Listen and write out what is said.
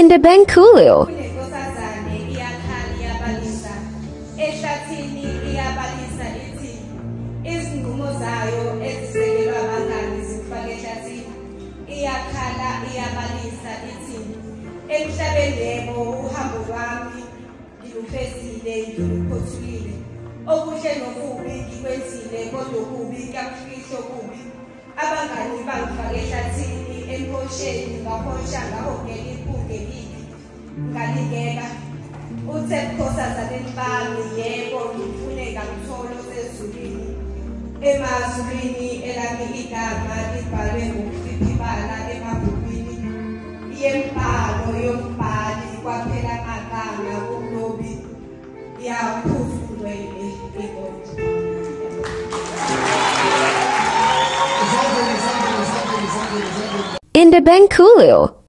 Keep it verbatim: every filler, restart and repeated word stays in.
Imbongi. Ehlathini iyabalisa ithi izinqumo zayo ezisekelwa abangani zifake ehlathini iyakhala iyabalisa ithi emhlabeni yebo uhambo lwami ngilufezile ngiluphothulile okuhle nokubi ngikwenzile kodwa okubi kakufihle okubi abangani bangifake ehlathini emposheni ngaphosha ngahogela iphunge libi ngalingeka uthe bukhosazaneni bami yebo ngifune kamtholo sezulwini emazulwini elami igama libhalwe ngokufiphala emabhukwini yembhalo yombhali kwaphela amagama kulobi yaphuzulwele inkondlo. Imbongi.